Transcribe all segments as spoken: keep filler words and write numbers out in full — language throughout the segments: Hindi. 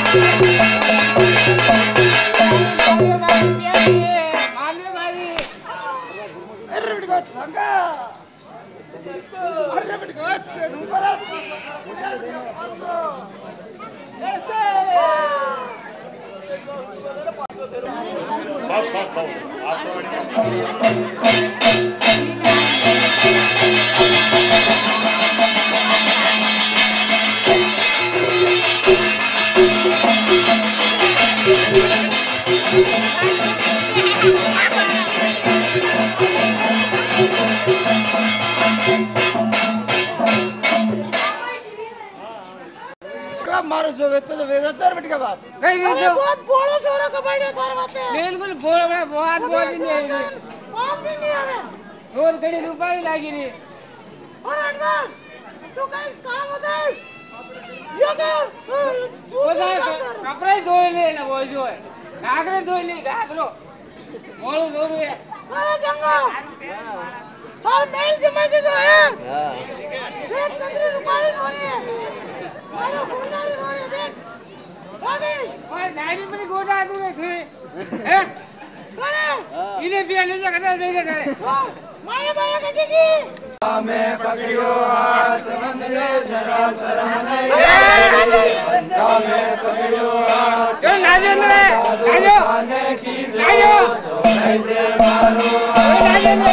मारो जो वेतो जो वेतो तेरे बेटे के पास नहीं वेतो बहुत बोलो सोरा कबाड़ी तार बातें बिल्कुल बोलो बड़ा बहुत बहुत नहीं है बहुत नहीं है और कड़ी रुपए लागी नहीं और एडवांस तो गाइस काम होता है ये कर वो गाइस कपड़े धोए ले ना वो जो है घाघरे धोए ले घाघरो मोल धो रहे अरे जंगा और मेल जमा दे दो है हां एक पंद्रह रुपए हो रहे हैं अरे गुंडाई हो रहे देख अरे ओए डायरी में गोड़ा दूंगे थे हैं अरे इन्हें भी आने लगा दे दे माया माया कहेगी हमें पकड़ो हाथ मंदिर जरा शर्म नहीं हमें पकड़ो हाथ जो नाचे में नाचो नाचो ऐसे मारो नाचे में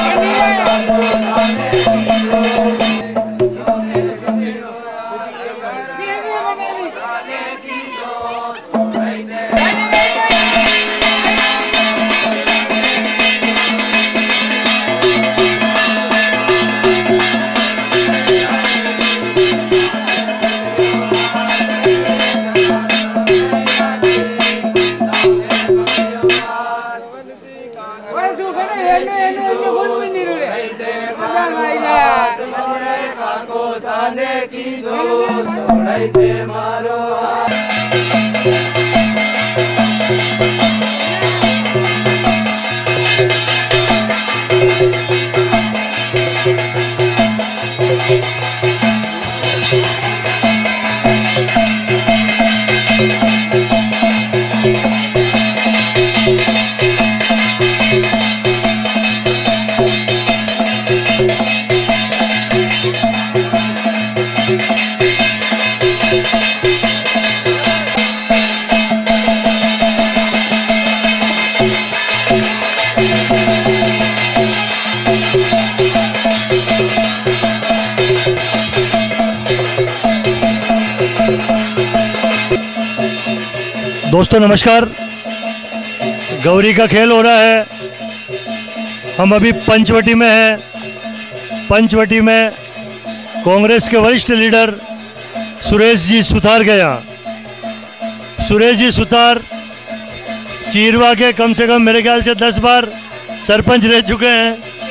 से मारो दोस्तों नमस्कार। गौरी का खेल हो रहा है। हम अभी पंचवटी में हैं। पंचवटी में कांग्रेस के वरिष्ठ लीडर सुरेश जी सुतार के यहाँ। सुरेश जी सुतार चीरवा के कम से कम मेरे ख्याल से दस बार सरपंच रह चुके हैं।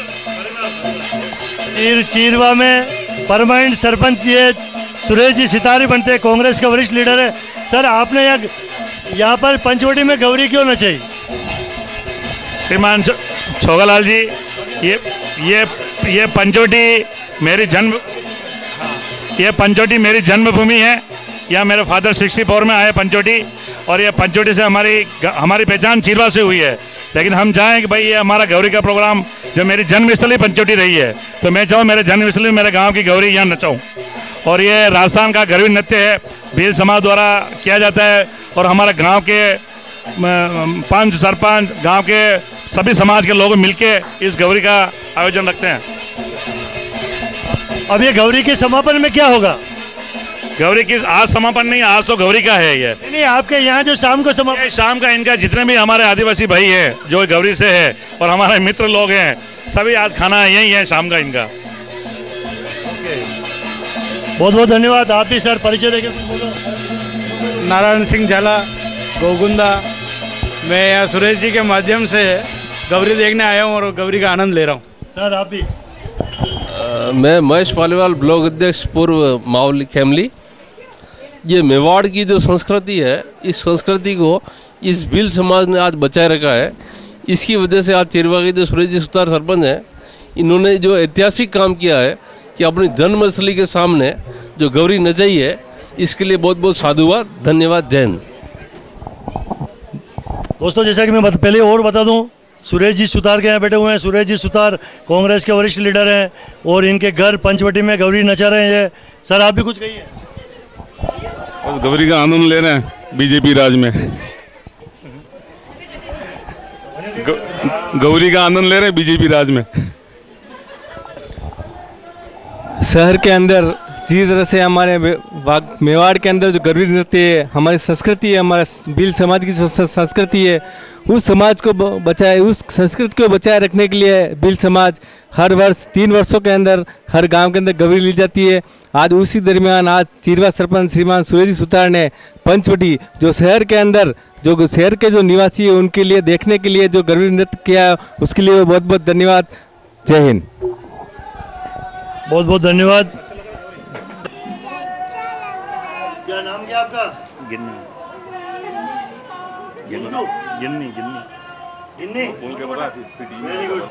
चीर चीरवा में परमानेंट सरपंच ये सुरेश जी सितार ही बनते हैं, कांग्रेस का वरिष्ठ लीडर है। सर आपने यहाँ यहाँ पर पंचवटी में गौरी क्यों नचाई? श्रीमान छोगालाल जी, ये ये ये पंचवटी मेरी जन्म ये पंचवटी मेरी जन्मभूमि है। यहाँ मेरे फादर सिक्सटी फोर में आए पंचवटी, और ये पंचवटी से हमारी हमारी पहचान चीरवा से हुई है। लेकिन हम चाहें कि भाई ये हमारा गौरी का प्रोग्राम जो मेरी जन्मस्थली पंचवटी रही है, तो मैं चाहूँ मेरे जन्मस्थली में मेरे गाँव की गौरी यहाँ नचाऊँ। और ये राजस्थान का गरवी नृत्य है, भील समाज द्वारा किया जाता है। और हमारे गांव के पंच सरपंच गांव के सभी समाज के लोग मिलके इस गौरी का आयोजन रखते हैं। अब ये गौरी के समापन में क्या होगा? गौरी की आज समापन नहीं, आज तो गौरी का है। ये नहीं, आपके यहाँ जो शाम को समापन, शाम का इनका जितने भी हमारे आदिवासी भाई हैं जो गौरी से है और हमारे मित्र लोग हैं, सभी आज खाना यही है शाम का इनका। बहुत बहुत धन्यवाद। आप भी सर परिचय देके बोलो। नारायण सिंह झाला, गोगुंदा। मैं यहाँ सुरेश जी के माध्यम से गौरी देखने आया हूँ और गौरी का आनंद ले रहा हूँ। सर आप भी? आ, मैं महेश पालीवाल, ब्लॉक अध्यक्ष, पूर्व मावली फैमिली। ये मेवाड़ की जो संस्कृति है, इस संस्कृति को इस भील समाज ने आज बचाए रखा है। इसकी वजह से आज चीरवा के जो सुरेश जी सुतार सरपंच हैं, इन्होंने जो ऐतिहासिक काम किया है कि अपनी जन्मस्थली के सामने जो गौरी नचाई है, इसके लिए बहुत बहुत साधुवाद, धन्यवाद, जय हिंद। दोस्तों जैसा कि मैं बत, पहले और बता दूं, सुरेश जी सुतार के यहाँ बैठे हुए हैं। सुरेश जी सुतार कांग्रेस के वरिष्ठ लीडर हैं और इनके घर पंचवटी में गौरी नचा रहे हैं। सर आप भी कुछ कहिए। बस गौरी का आनंद ले रहे हैं बीजेपी राज में। गौरी का आनंद ले रहे हैं बीजेपी राज में। शहर के अंदर जिस तरह से हमारे मेवाड़ के अंदर जो गौरी नृत्य है, हमारी संस्कृति है, हमारा भील समाज की जो संस्कृति है, उस समाज को बचाए, उस संस्कृति को बचाए रखने के लिए भील समाज हर वर्ष तीन वर्षों के अंदर हर गांव के अंदर गौरी ली जाती है। आज उसी दरमियान आज चिरवा सरपंच श्रीमान सुरेश जी सुतार ने पंचवटी जो शहर के अंदर जो शहर के जो निवासी है उनके लिए देखने के लिए जो गौरी नृत्य किया, उसके लिए बहुत बहुत धन्यवाद। जय हिंद। बहुत बहुत धन्यवाद। क्या नाम क्या आपका? गिन्नी गिन्नी गिन्नी गिन्नी गिन्नी बोल के बता। Very good.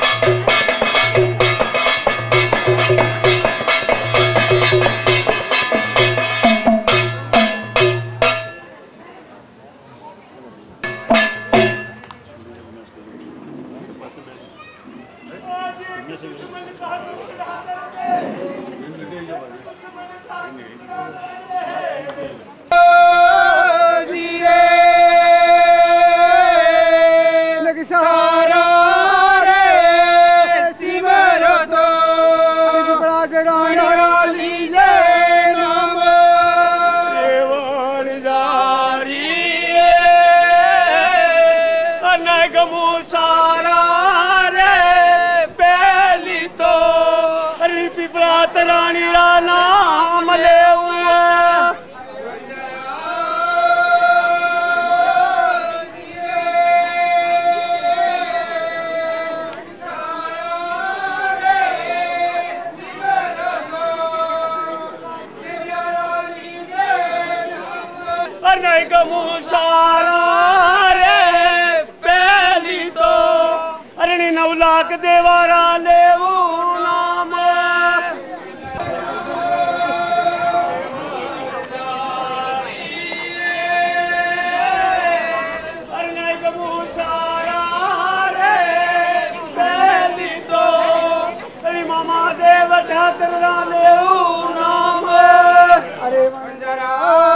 देवारा ले वो नाम अरे कबू सारा रे पहली तो अरे मामा देव ठाकर ले वो नाम अरे मंजरा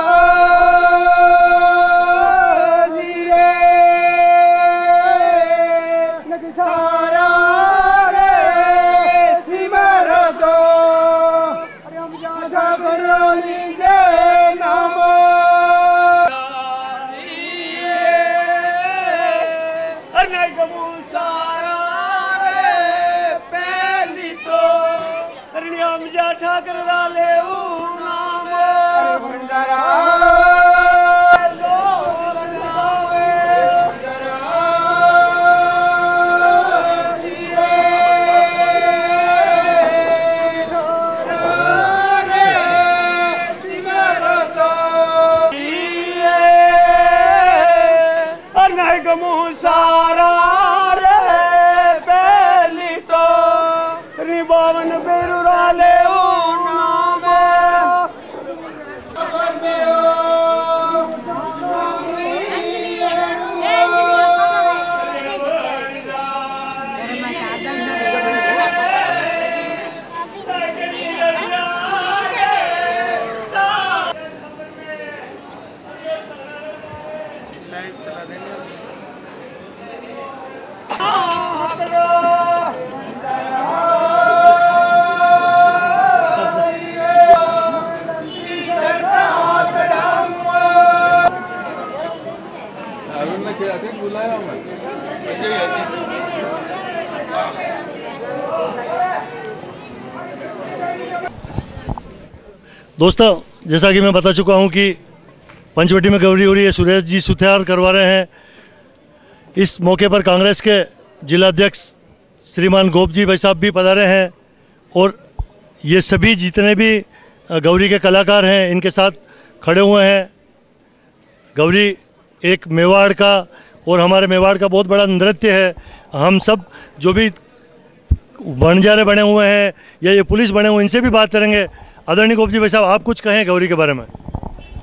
सारा रे पहली तो रिबावन बेरुरा ले दोस्तों जैसा कि मैं बता चुका हूं कि पंचवटी में गौरी हो रही है, सुरेश जी सुतार करवा रहे हैं। इस मौके पर कांग्रेस के जिला अध्यक्ष श्रीमान गोप जी भाई साहब भी पधारे हैं और ये सभी जितने भी गौरी के कलाकार हैं इनके साथ खड़े हुए हैं। गौरी एक मेवाड़ का और हमारे मेवाड़ का बहुत बड़ा नृत्य है। हम सब जो भी बनजारे बने हुए हैं या ये पुलिस बने हुए इनसे भी बात करेंगे। आदरणीय गोप जी भाई साहब, आप कुछ कहें गौरी के बारे में।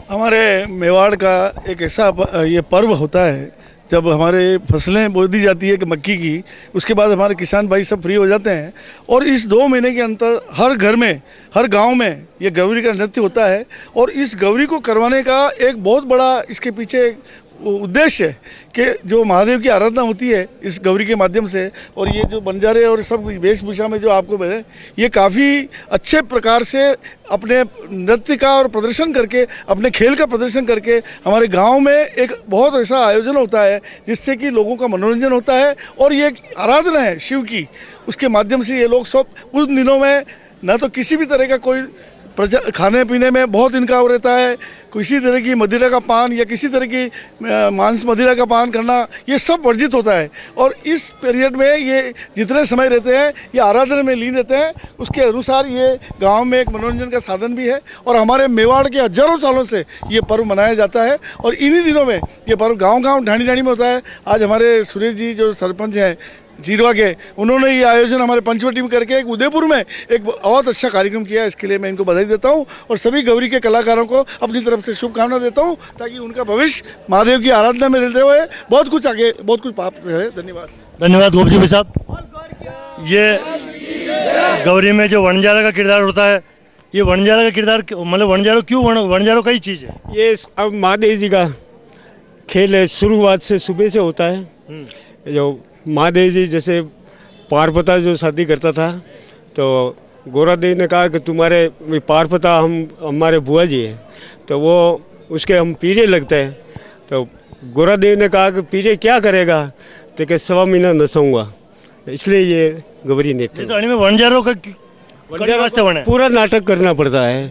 हमारे मेवाड़ का एक ऐसा ये पर्व होता है जब हमारे फसलें बो दी जाती है कि मक्की की, उसके बाद हमारे किसान भाई सब फ्री हो जाते हैं और इस दो महीने के अंतर हर घर में, हर गांव में ये गौरी का नृत्य होता है। और इस गौरी को करवाने का एक बहुत बड़ा इसके पीछे उद्देश्य है कि जो महादेव की आराधना होती है इस गौरी के माध्यम से, और ये जो बंजारे और सब वेशभूषा में जो आपको मिले, ये काफ़ी अच्छे प्रकार से अपने नृत्य का और प्रदर्शन करके, अपने खेल का प्रदर्शन करके हमारे गांव में एक बहुत ऐसा आयोजन होता है जिससे कि लोगों का मनोरंजन होता है। और ये एक आराधना है शिव की, उसके माध्यम से ये लोग सब उन दिनों में न तो किसी भी तरह का कोई प्रजा खाने पीने में बहुत इनका रहता है, किसी तरह की मदिरा का पान या किसी तरह की मांस मदिरा का पान करना, ये सब वर्जित होता है। और इस पीरियड में ये जितने समय रहते हैं ये आराधना में लीन रहते हैं, उसके अनुसार ये गांव में एक मनोरंजन का साधन भी है। और हमारे मेवाड़ के हजारों सालों से ये पर्व मनाया जाता है और इन्हीं दिनों में ये पर्व गाँव गाँव ढाणी ढाणी में होता है। आज हमारे सुरेश जी जो सरपंच हैं जीरवा के, उन्होंने ये आयोजन हमारे पंचवटी में करके एक उदयपुर में एक बहुत अच्छा कार्यक्रम किया, इसके लिए मैं इनको बधाई देता हूँ और सभी गौरी के कलाकारों को अपनी तरफ से शुभकामना देता हूँ ताकि उनका भविष्य महादेव की आराधना में रहते हुए बहुत कुछ आगे बहुत कुछ पाप है। धन्यवाद। धन्यवाद गोपजी भाई साहब। ये गौरी में जो वनजारा का किरदार होता है, ये वनजारा का किरदार मतलब वनजारो क्यों वनजारो का ही चीज़ है? ये अब महादेव जी का खेल है, शुरुआत से सुबह से होता है। जो महादेव जी जैसे पारपता जो शादी करता था तो गोरा देव ने कहा कि तुम्हारे पारपता हम हमारे बुआ जी हैं, तो वो उसके हम पीरे लगते हैं। तो गोरा देव ने कहा कि पीरे क्या करेगा, तो कि सवा महीना नचाऊंगा, इसलिए ये गौरी नृत्य में वनजारों का पूरा नाटक करना पड़ता है।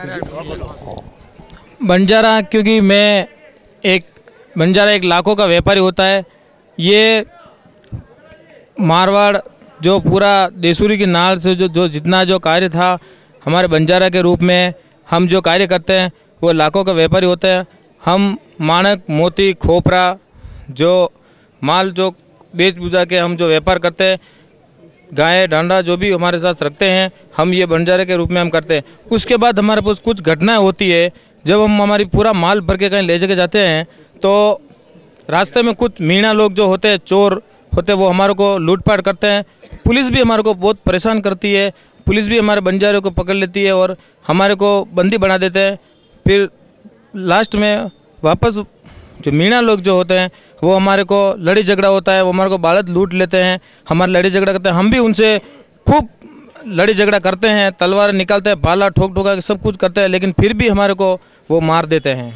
बंजारा क्योंकि मैं एक बंजारा एक लाखों का व्यापारी होता है। ये मारवाड़ जो पूरा देसूरी की नाल से जो जो जितना जो कार्य था हमारे बंजारा के रूप में हम जो कार्य करते हैं वो लाखों का व्यापारी होते हैं। हम माणक मोती खोपरा जो माल जो बेच बुझा के हम जो व्यापार करते हैं, गाय डांडा जो भी हमारे साथ रखते हैं, हम ये बंजारे के रूप में हम करते हैं। उसके बाद हमारे पास कुछ घटनाएं होती है, जब हम हमारी पूरा माल भर के कहीं ले जाके जाते हैं तो रास्ते में कुछ मीणा लोग जो होते हैं, चोर होते हैं, वो हमारे को लूटपाट करते हैं। पुलिस भी हमारे को बहुत परेशान करती है, पुलिस भी हमारे बंजारों को पकड़ लेती है और हमारे को बंदी बना देते हैं। फिर लास्ट में वापस जो मीणा लोग जो होते हैं वो हमारे को लड़ी झगड़ा होता है, वो हमारे को बालत लूट लेते हैं, हमारे लड़ी झगड़ा करते हैं। हम भी उनसे खूब लड़ी झगड़ा करते हैं, तलवार निकालते हैं, भाला ठोक ठोका के सब कुछ करते हैं, लेकिन फिर भी हमारे को वो मार देते हैं।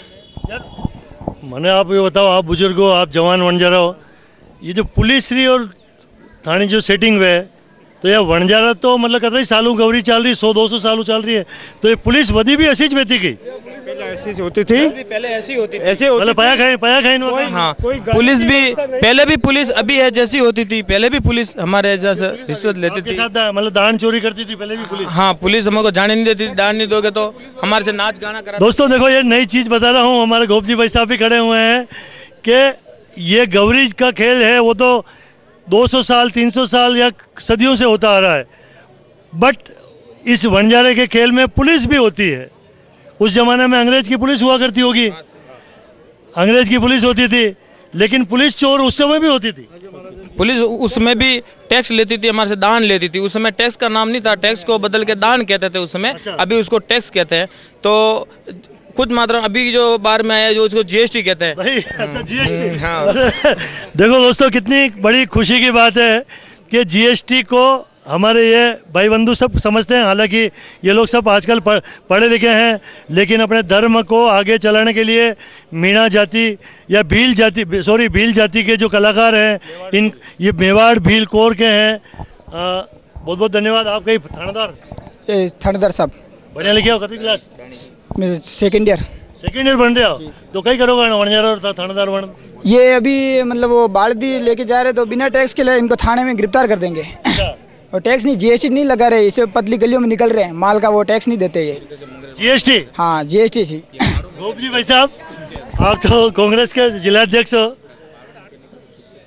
मैंने आप ये बताओ, आप बुजुर्ग हो, आप जवान वनजारा हो, ये जो पुलिस रही और थाने जो सेटिंग हुए तो यह वनजारा तो मतलब कतई सालों गौरी चल रही, सौ दो सौ सालों चल रही है, तो ये पुलिस वधी भी ऐसी वेती गई। पहले ऐसी होती थी, पहले ऐसी होती थी, ऐसे मतलब पाया खाए पाया खाए हाँ, पुलिस भी पहले भी पुलिस अभी है जैसी होती थी, पहले भी पुलिस हमारे जैसे रिश्वत लेती थी, मतलब दान चोरी करती थी पहले भी पुलिस। हाँ, पुलिस हमको जाने नहीं देती, दान नहीं दोगे तो हमारे से नाच गाना करा। दोस्तों देखो, ये नई चीज बता रहा हूँ, हमारे गोपजी भाई साहब भी खड़े हुए हैं कि ये गौरी का खेल है वो तो दो सौ साल तीन सौ साल या सदियों से होता आ रहा है, बट इस वनजारे के खेल में पुलिस भी होती है। उस जमाने में अंग्रेज की पुलिस हुआ करती होगी, अंग्रेज की पुलिस होती थी, लेकिन पुलिस चोर उस समय भी होती थी। पुलिस उसमें भी टैक्स लेती थी, हमारे से दान लेती थी। उस समय टैक्स का नाम नहीं था, टैक्स को बदल के दान कहते थे उस समय। अच्छा। अभी उसको टैक्स कहते हैं। तो कुछ मात्रा अभी जो बार में आया जो उसको जीएसटी कहते हैं भाई। अच्छा, जीएसटी। हाँ। देखो दोस्तों, कितनी बड़ी खुशी की बात है कि जीएसटी को हमारे ये भाई बंधु सब समझते हैं। हालांकि ये लोग सब आजकल पढ़े लिखे हैं, लेकिन अपने धर्म को आगे चलाने के लिए मीणा जाति या भील जाति सॉरी भील जाति के जो कलाकार हैं, इन ये मेवाड़ भील कोर के हैं। बहुत बहुत धन्यवाद। आप कहीं थानेदार थानेदार साहब बढ़िया लिखे हो, कती class? Second year second year बन रहे हो, तो कई करोगे वनजारा थानेदार बन? ये अभी मतलब वो बाल्दी लेके जा रहे तो बिना टैक्स के लिए इनको थाने में गिरफ्तार कर देंगे। और टैक्स नहीं, जीएसटी नहीं लगा रहे, इसे पतली गलियों में निकल रहे हैं, माल का वो टैक्स नहीं देते ये। जीएसटी? हाँ, जीएसटी सी। गोप जी भाई साहब, आप तो कांग्रेस के जिलाध्यक्ष हो,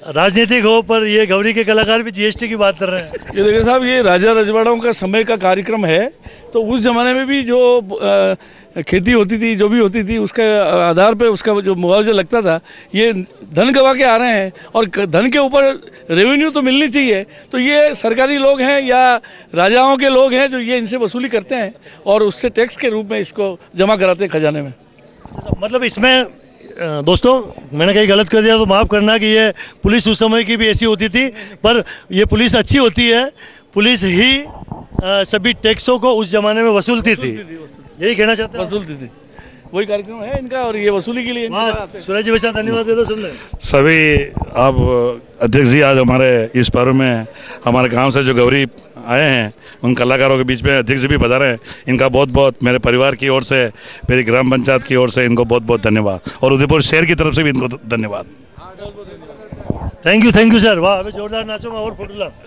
राजनीतिक हो, पर ये गौरी के कलाकार भी जीएसटी की बात कर रहे हैं। ये देखिए साहब, ये राजा रजवाड़ों का समय का कार्यक्रम है। तो उस ज़माने में भी जो आ, खेती होती थी, जो भी होती थी, उसके आधार पे उसका जो मुआवजा लगता था, ये धन गवा के आ रहे हैं और धन के ऊपर रेवेन्यू तो मिलनी चाहिए। तो ये सरकारी लोग हैं या राजाओं के लोग हैं जो ये इनसे वसूली करते हैं और उससे टैक्स के रूप में इसको जमा कराते हैं खजाने में। मतलब इसमें दोस्तों, मैंने कहीं गलत कर दिया तो माफ़ करना कि ये पुलिस उस समय की भी ऐसी होती थी, पर ये पुलिस अच्छी होती है। पुलिस ही आ, सभी टैक्सों को उस ज़माने में वसूलती थी, यही कहना चाहते हैं। वसूलती थी, वही कार्यक्रम है इनका और ये वसूली के लिए। सूरज जी वैसा धन्यवाद दे दो। सुन ले सभी आप अध्यक्ष जी, आज हमारे इस पर्व में हमारे गांव से जो गौरी आए हैं उन कलाकारों के बीच में अध्यक्ष जी भी बता रहे हैं। इनका बहुत बहुत मेरे परिवार की ओर से, मेरी ग्राम पंचायत की ओर से इनको बहुत बहुत धन्यवाद और उदयपुर शहर की तरफ से भी इनको धन्यवाद। Thank you, thank you sir. वाह, अभी जोरदार नाचो मैं और फोटो ला।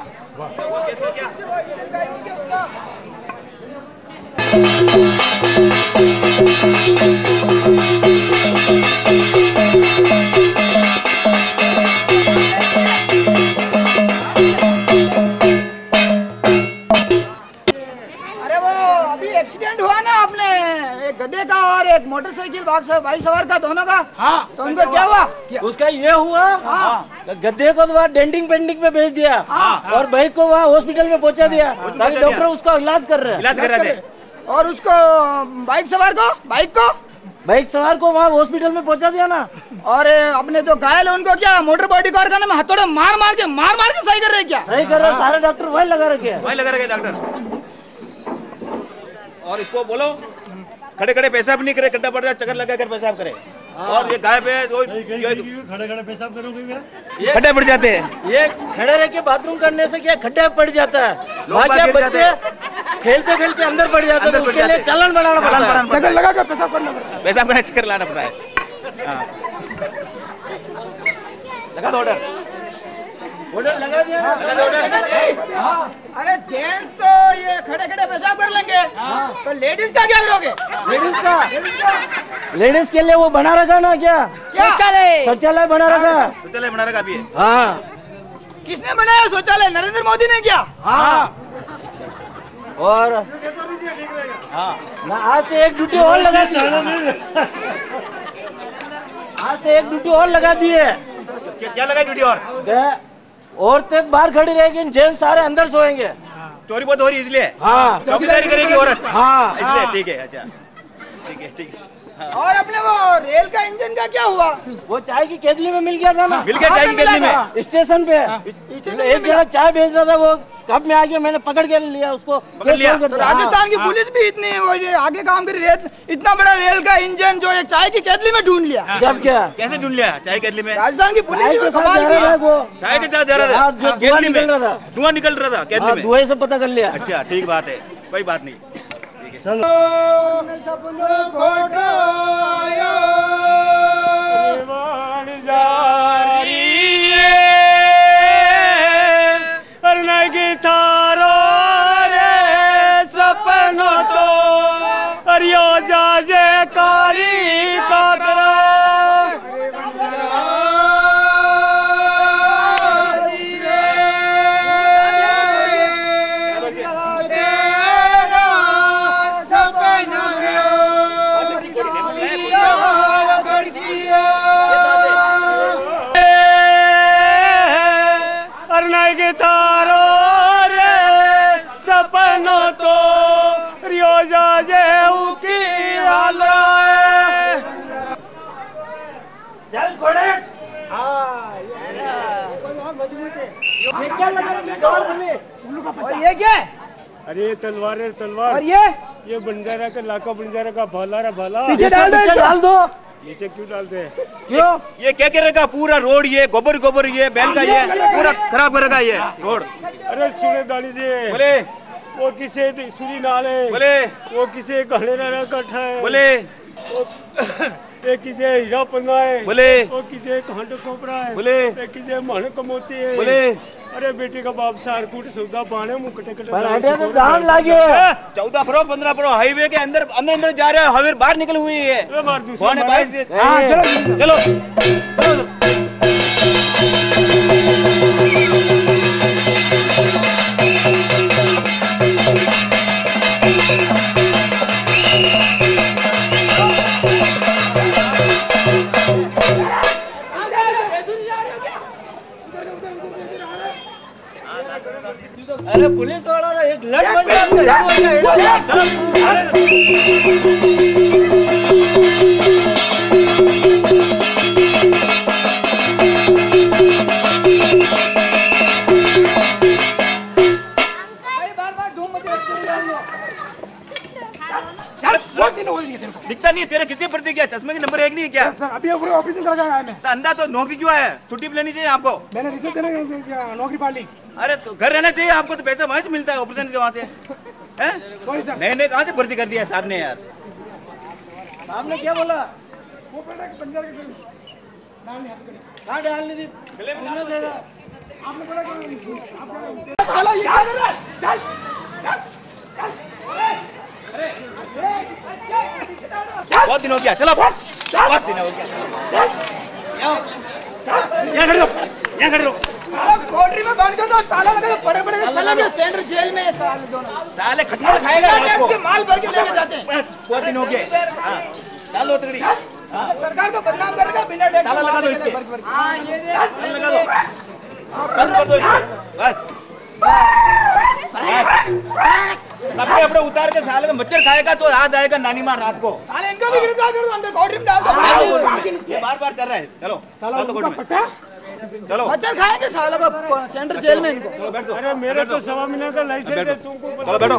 एक्सीडेंट हुआ ना आपने, एक गधे का और एक मोटरसाइकिल बाइक सवार का, दोनों का। हाँ, तो उनको क्या हुआ? उसका ये हुआ, हाँ। गधे को तो वहाँ डेंटिंग पेंटिंग पे भेज दिया, हाँ। और बाइक को वहाँ हॉस्पिटल में पहुँचा दिया, ताकि डॉक्टर उसका इलाज कर रहे हैं। इलाज कर रहे थे। और उसको बाइक सवार को बाइक को बाइक सवार को वहाँ हॉस्पिटल में पहुँचा दिया ना। और अपने जो घायल है उनको क्या मोटर बॉडी कारखाने में हथौड़े मार मार के मार मार के सही कर रहे क्या? सही कर रहे, सारे डॉक्टर वही लगा रखे हैं, वही लगा रखे डॉक्टर। और इसको बोलो खड़े खड़े पेशाब नहीं करे, गड्ढा पड़ जाए चक्कर लगा कर पेशाब करे। और ये गाय पे खड़े खड़े पेशाब करोगे, खड्डे पड़ जाते हैं। ये खड़े रह के बाथरूम करने से क्या खड्डा पड़ जाता है, बच्चे खेलते खेलते अंदर पड़ जाते हैं, उसके लिए चालान बनाना पड़ता है, चक्कर लगा कर पेशाब करना पड़ता है, पेशाब करने चक्कर लाना पड़ता है। लगा दो ऑर्डर, ऑर्डर लगा दिया। अरे जेंट्स तो ये खड़े खड़े पेशाब कर लेंगे, तो लेडीज का क्या करोगे? लेडीज का लेडीज के लिए वो बना रखा ना, क्या शौचालय शौचालय बना रखा, शौचालय बना रखा अभी। हाँ, किसने बनाया शौचालय? नरेंद्र मोदी ने किया। हाँ, और हाँ ना, आज से एक ड्यूटी और लगा दी, आज से एक ड्यूटी और लगा दी है। क्या लगा ड्यूटी? और औरतें बाहर खड़ी रहेगी, जेंट्स सारे अंदर सोएंगे। चोरी बहुत हो रही है इसलिए, हाँ, चौकीदारी करेगी औरत। हाँ, इसलिए ठीक है। अच्छा, ठीक है, ठीक है। हाँ। और अपने वो रेल का इंजन का क्या हुआ? वो चाय की केतली में मिल गया था ना, मिल गया चाय की केतली में, स्टेशन पे। एक जगह चाय भेज रहा था, वो कब में आ गया, मैंने पकड़ के लिया उसको, पकड़ लिया। तो राजस्थान की पुलिस भी इतनी वो आगे काम कर रही है, इतना बड़ा रेल का इंजन जो एक चाय की केतली में ढूंढ लिया। जब क्या कैसे ढूंढ लिया चाय केतली में? राजस्थान की पुलिस चाय के साथ जा रहा था, धुआं निकल रहा था, धुआं निकल रहा था केतली में, धुएं से पता कर लिया। अच्छा, ठीक बात है, कोई बात नहीं। चलो सपनों तो अरियो जाजे कारी का करो और ये क्या है? अरे तलवार है, तलवार। और ये ये बंजारा का लाका, बंजारा का भाला रा भाला। पीछे डाल दो, डाल दो। नीचे क्यों डालते हैं? क्यों? ये क्या कह रखा पूरा रोड, ये गोबर गोबर, ये बैल का ये पूरा खराब कर रखा ये रोड। अरे सुने दानी जी, बोले वो किसे सुरी नाले, बोले वो किसे घड़े ना कट्ठा है, बोले एक किसे हीरा पन्ना है, बोले वो किसे खंड कोपरा है, बोले एक किसे माणक मोती है, बोले अरे बेटी का बाप सारकूट सौदा पाने मुंह कटे कटे तो दाम लागे। चौदह फरो पंद्रह फरो हाईवे के अंदर अंदर अंदर जा रहे हैं, हाईवे बाहर निकल हुई है। अरे मार दूसरा कौन है भाई? चलो चलो अरे पुलिस वाला एक लड़ बन गया। दिखता नहीं है तेरे कितनी पड़ती क्या चश्मे की नंबर एक नहीं है क्या? अभी ऑपरेशन कर रहा है मैं। तो अंधा तो नौकरी क्यों है? छुट्टी लेनी चाहिए आपको। मैंने रिश्वत देने नौकरी पा ली। अरे तो घर रहना चाहिए आपको, तो पैसा वहाँ से मिलता है ऑपरेशन के वहाँ से। नए नए कहाँ से भर्ती कर दिया साहब ने यार? साहब ने क्या बोला? वो पंजाब के कहाँ डालनी थी? आपने बोला बहुत दिन हो गया, चलो बहुत दिन हो गया। यहाँ खड़े रहो, यहाँ खड़े रहो। कोठरी में बंद कर दो, ताला लगा दो, बड़े बड़े साले में सेंट्रल जेल में साले दोनों। साले खटमल खाएगा आपको। माल भर के लेके जाते हैं। बहुत दिन हो गए। हाँ, डालो तगड़ी। सरकार को बदनाम करेगा बिना टैक्स। ताला लगा दो इसके। हाँ ये दे। ताला लगा दो। बंद कर दो इसको। बस। अपने अपने उतार के साले में मच्छर खाएगा तो याद आएगा नानी माँ रात को। साले इनको भी गिरफ्तार कर दो, अंदर कोठरी में डाल दो। ये बार बार कर रहा है। चलो चलो मच्छर खाएंगे साले को सेंट्रल जेल में इनको। चलो बैठो। अरे मेरे तो सवा महीने का लाइसेंस है, तुमको चलो बैठो।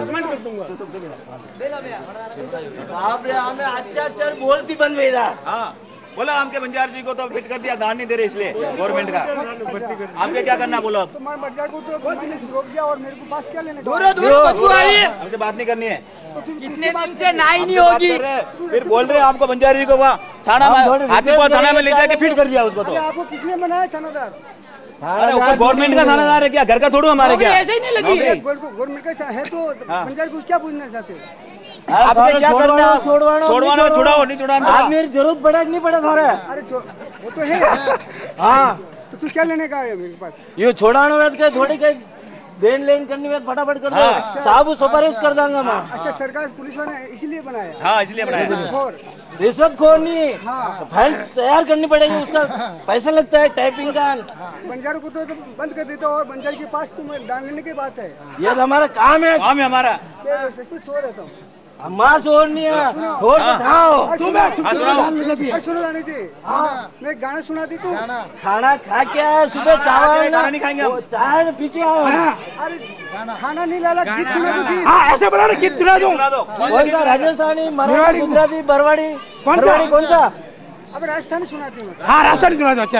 बाप रे हमें अच्छा अच्छा बोलती बन गई था। हाँ बोला हमके बंजार जी को तो फिट कर दिया, दान नहीं दे रहे इसलिए गवर्नमेंट का। आपके क्या करना बोलो? तुम्हारे बच्चा को तो रोक दिया और मेरे को पास क्या लेने? दूर दूर बदबू आ रही है। हमसे बात नहीं करनी है। कितने दिन से नाई नहीं होगी। फिर बोल रहे हैं आपको बंजारी को वहाँ थाना में हाथीपुर थाना में ले जाके फिट कर दिया उसको। तो आपको किसने बनाया थानादार? अरे ऊपर गवर्नमेंट का थानादार है क्या? घर का थोड़ू हमारे क्या? ऐसे ही नहीं लगी है। गवर्नमेंट का है तो पंजाब को क्या पूछना चाहते हो? आपके क्या करना? छोड़वाना छोड़वाना छुड़ाओ, नहीं छुड़ाना। आज मेरी जरूरत पड़ा कि नहीं पड़ा थारे? अरे वो तो है। हाँ तो तू क्या लेने का है मेरे पास? ये छोड़ाना वेद के थोड़ी के देन लेन करनी वेद फटाफट कर दो। साहब सुपारिश कर दूंगा मैं। अच्छा सरकार पुलिस वाले इसीलिए बनाया? हाँ इसलिए बनाया। रिश्वत खोर नहीं, फाइल तैयार करनी पड़ेगी, उसका पैसा लगता है टाइपिंग का। बंजारों को तो बंद कर देता और बंजार के पास तुम दान लेने की बात है। ये तो हमारा काम है। काम है हमारा। कुछ सो रहता हूँ माँ छोड़ नहीं है, छोड़ बताओ। सुनो रानी जी, मैं गाना सुनाती तू। खाना खा क्या है? सुबह चावल खाना नहीं खाएंगे हम। चाय पी के आओ। अरे खाना नहीं लाला, गीत सुना दो गीत। हाँ ऐसे बोला ना, गीत सुना दो। कौन सा? राजस्थानी, मराठी, गुजराती, बरवाड़ी? बरवाड़ी कौन सा? अब राजस्थानी सुनाती हूँ। हाँ राजस्थानी सुना दो। अच्छा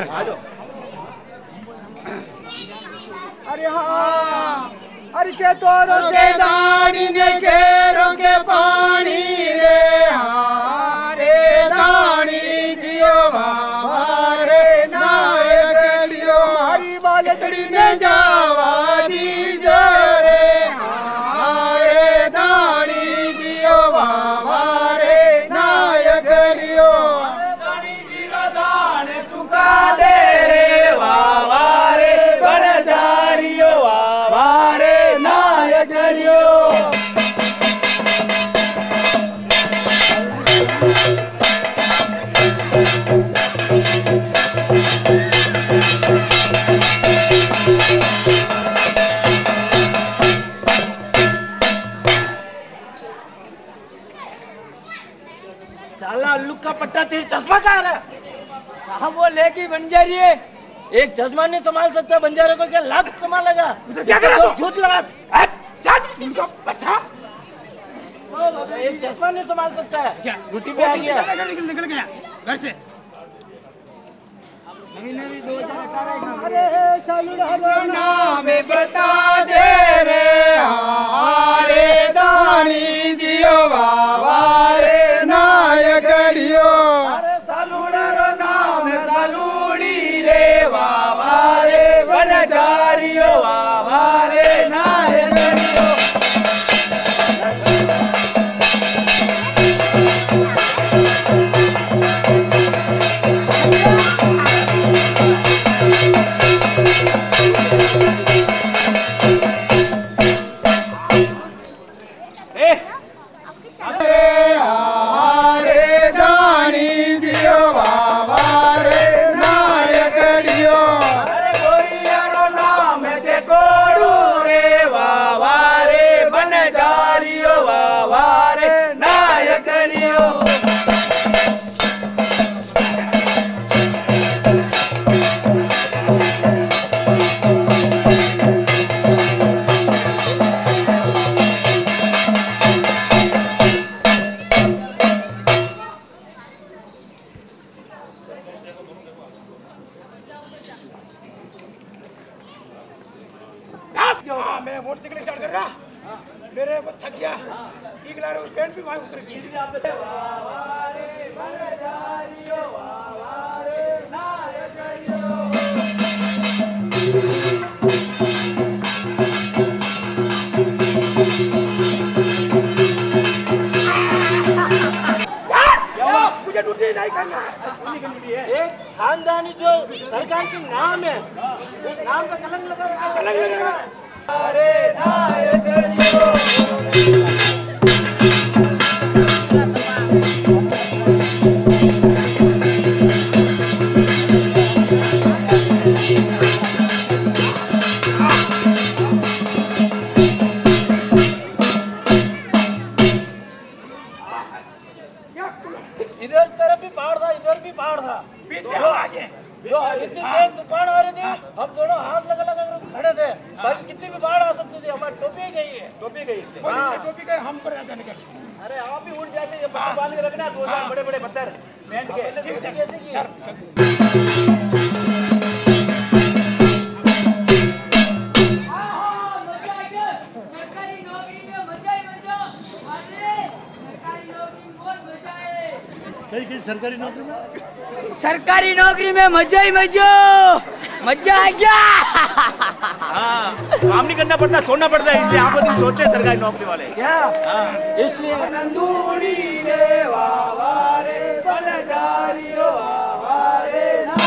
अरे हाँ अरे के तोरो के दानी ने घेरो के पानी रे हारे दानी जियो हमारे नाय गलियो मारी बालतड़ी ने जावानी जरे हारे दानी जियो हमारे नाय गलियो दानी जीरा दान चुका दे रे वावारे बनजारियो वावारे नायगरियो। साला उल्लू का पट्टा तेरी चश्मा कहाँ है? साहब वो लेके बंजारी है, एक चश्मा नहीं संभाल सकता बंजारे को, क्या लाख संभाल लगा? क्या करा तू? झूठ लगा। उनका पट्टा एक चश्मा नहीं संभाल सकता है। ड्यूटी पे आ गया, निकल गया घर से। अरे सलुड़ा नाम बता दे रे हारे दानी जियो बाबारे नायगड़ियो। अरे सालूड़ा रो नाम सालूड़ी रे वावारे बनजारियो वावारे नायगड़ियो। मैं मोटरसाइकिल स्टार्ट कर रहा, मेरे वो छक गया, ठीक ला रहे उस पेंट भी वहाँ उतर गई। मुझे ड्यूटी नहीं करना, एक खानदानी जो सरकार की नाम है, उस नाम का कलंक लगा कलंक लगा। अरे इधर तरफ भी पहाड़ था, इधर भी पहाड़ था, बीच में हवा आ गए, जो इतनी तेज तूफान आ रही थी, हम दोनों हाथ लगा लगा कर खड़े थे, बाकी कितनी भी बाढ़ आ सकती थी, हमारी टोपी गई है, टोपी गई है, हाँ टोपी गई, हम पर जाने का। अरे आप भी उड़ जाते, ये पत्थर बांध के रखना, दो हजार बड़े बड़े पत्थर बैंड के, कैसे की? कहीं कहीं सरकारी नौकरी में सरकारी नौकरी में मजा ही मजा, मजा आ गया। हाँ, काम नहीं करना पड़ता, सोना पड़ता है, इसलिए आपको तुम सोचते हैं सरकारी नौकरी वाले क्या? इसलिए नंदूरी रे वावारे बनजारियो वावारे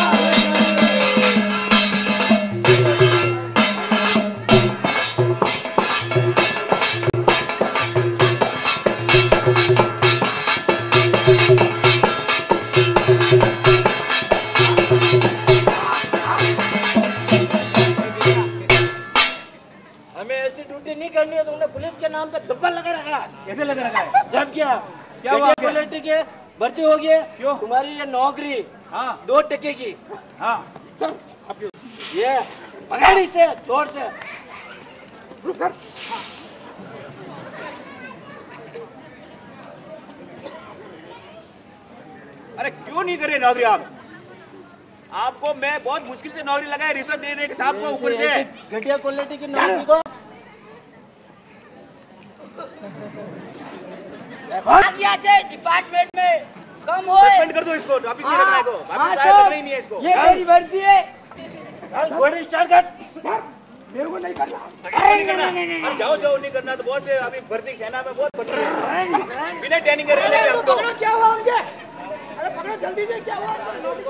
हमें ऐसी ड्यूटी नहीं करनी है, तुमने पुलिस के नाम पे धब्बा लगा रखा। कैसे लगा रखा है? जब क्या क्या हुआ? क्वालिटी के भर्ती हो गए, क्यों? तुम्हारी ये नौकरी हाँ दो टके की हाँ सर, ये पगाड़ी से जोर से अरे क्यों नहीं करे नौकरी आप? आपको मैं बहुत मुश्किल से नौकरी लगाए, रिश्वत दे दे साहब को ऊपर से। घटिया क्वालिटी की नौकरी को से डिपार्टमेंट में कम हो, सस्पेंड कर दो इसको, टॉपिक नहीं रखना है इसको, बाकी साहब रखना ही नहीं है इसको। ये मेरी भर्ती है, घोड़े स्टार्ट कर। मेरे को नहीं करना, नहीं करना, अरे जाओ जाओ, नहीं करना तो बहुत से अभी भर्ती सेना में बहुत पड़ रहे हैं, बिना ट्रेनिंग के रहने हैं हमको। क्या हुआ उनके? अरे पकड़ो जल्दी से, क्या हुआ?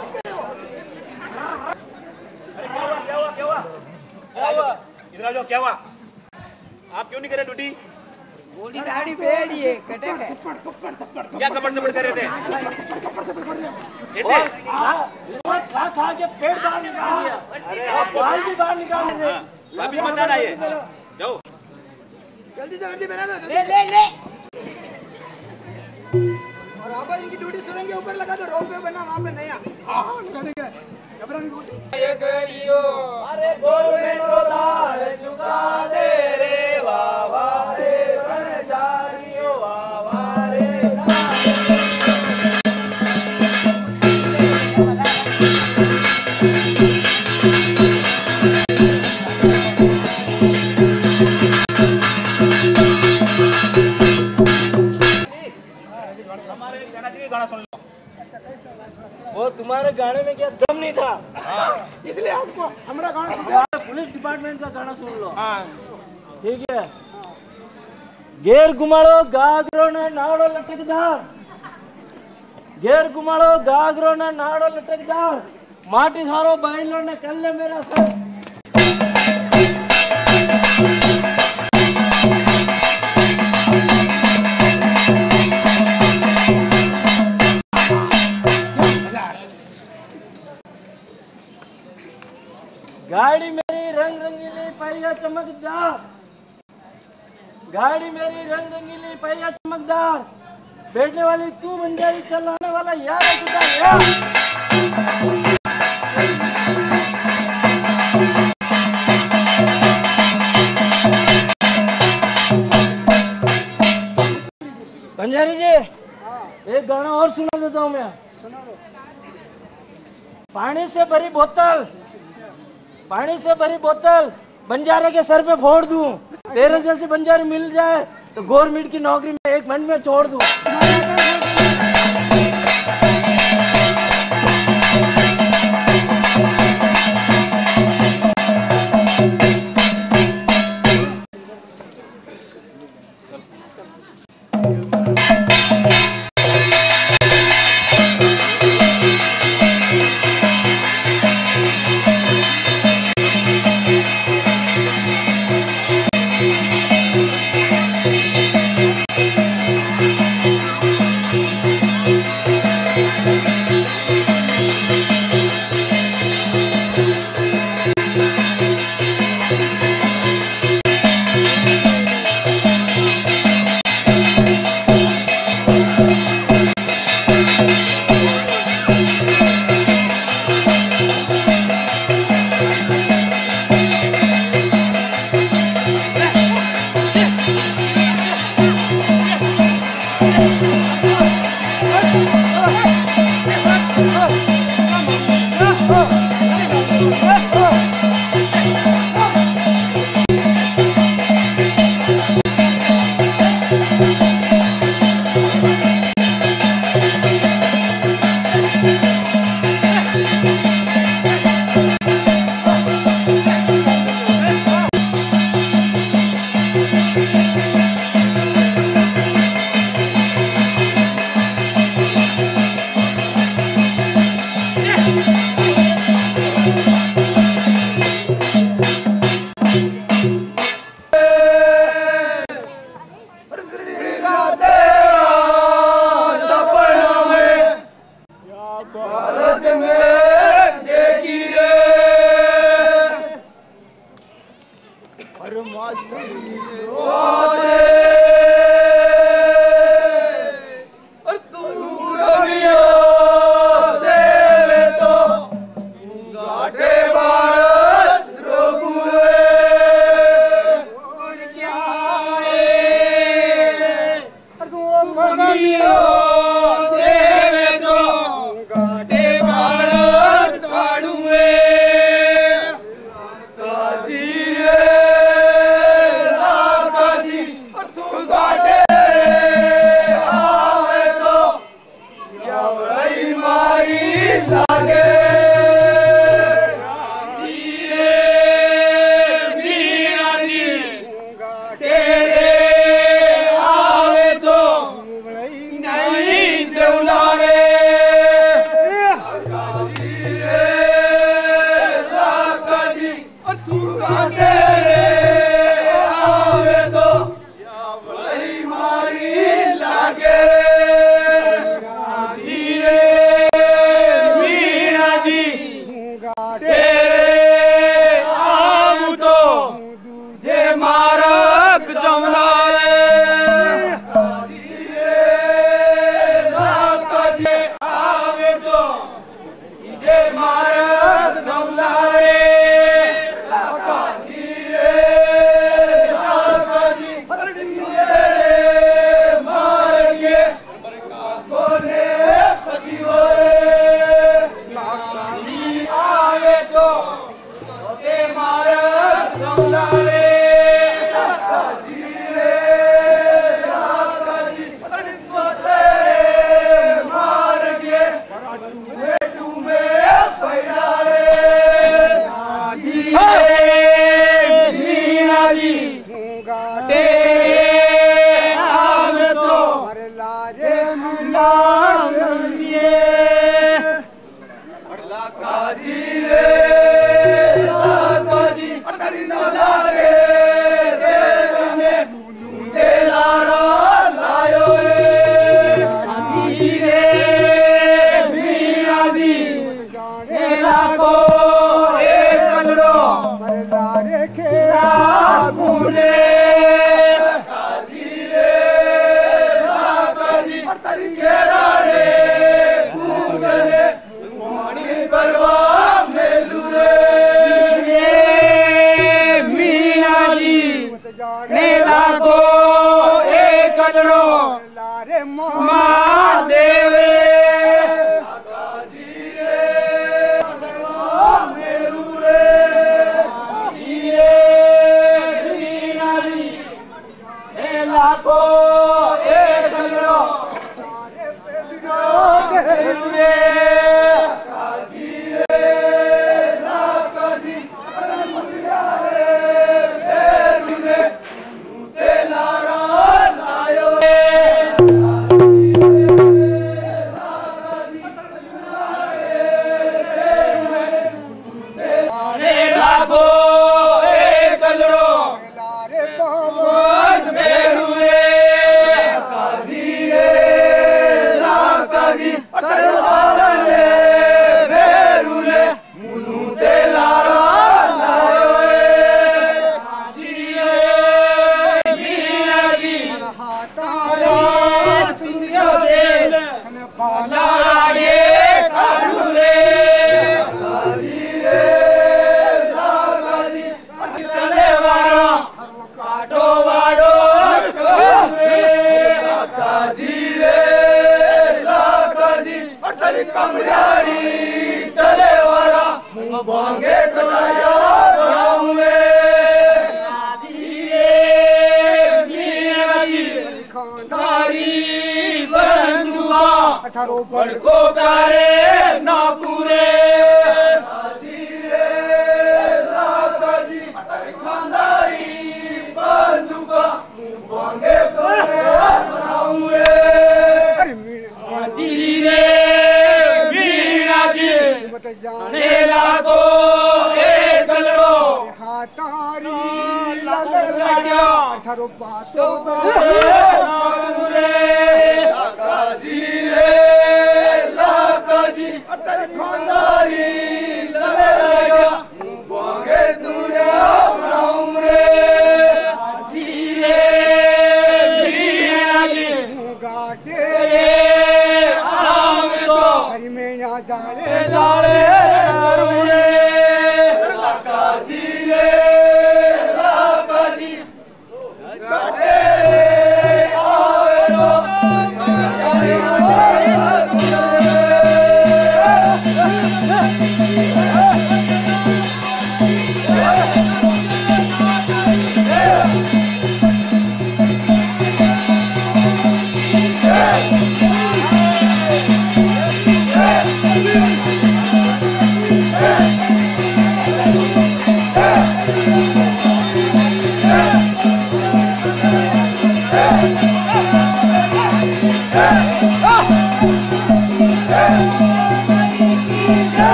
अरे क्या हुआ क्या हुआ क्या हुआ क्या हुआ? इधर आ जाओ, क्या हुआ? आप क्यों नहीं करे ड्यूटी? बॉडी दाढ़ी बेड़ी है, कटे है। क्या कपड़ सपड़ कर रहे थे? और खा खा के पेट बाहर निकाल दिया, अरे आप बाल भी बाहर निकाल दिए। अभी मत आना, ये जाओ जल्दी से वर्दी बना दो, ले ले ले। और आप इनकी ड्यूटी सुनेंगे, ऊपर लगा दो, रोड पे बना, वहाँ पे नहीं आ। हाँ चलेंगे, घबरा नहीं ड्यूटी। ये करियो, अरे गवर्नमेंट रोदार चुका दे रे बाबा रे, बन जारियो बाबा रे। वो तुम्हारे गाने में क्या दम नहीं था, इसलिए आपको हमारा गाना हमारा पुलिस डिपार्टमेंट का गाना सुन लो। ठीक है, घेर घुमाड़ो गागरो ने नाड़ो लटकदार, घेर घुमाड़ो गागरो ने नाड़ो लटकदार, माटी धारो बाइलो ने कर ले मेरा सर। गाड़ी मेरी रंग रंगीली पहिया चमकदार, गाड़ी मेरी रंग रंगीली पहिया चमकदार, बैठने वाली तू बंजारी, चलाने वाला यार टूटा यार। बंजारी जी एक गाना और सुना देता हूँ मैं। पानी से भरी बोतल, पानी से भरी बोतल बंजारे के सर पे फोड़ दूं। तेरे जैसे बंजारे मिल जाए तो गवर्नमेंट की नौकरी में एक मिनट में छोड़ दूं। Yeah. भांगे कलाया बढ़ाऊंगे खानदारी बंधुआ अठारो पड़को करे ना पूरे खानदारी बंधुआ भांगे बढ़ाऊंगे धीरे मीणा जी नेला को एक गलरो हाथारी लगर लगा अठारो बातों लाका जी रे लाका जी खानदारी लगर लगा भांगे दुनिया बनाऊं रे धीरे मीणा जी गाटे आम तो हरी में ना जाने जाने करूं रे लाका जी रे लाका जी गाटे आवे रो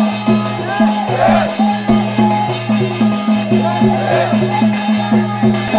Yeah.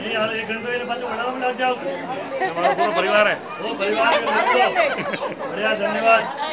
नहीं यार एक घंटे मेरे पास बड़ा में लग जाओ हमारा पूरा परिवार है वो परिवार है बढ़िया धन्यवाद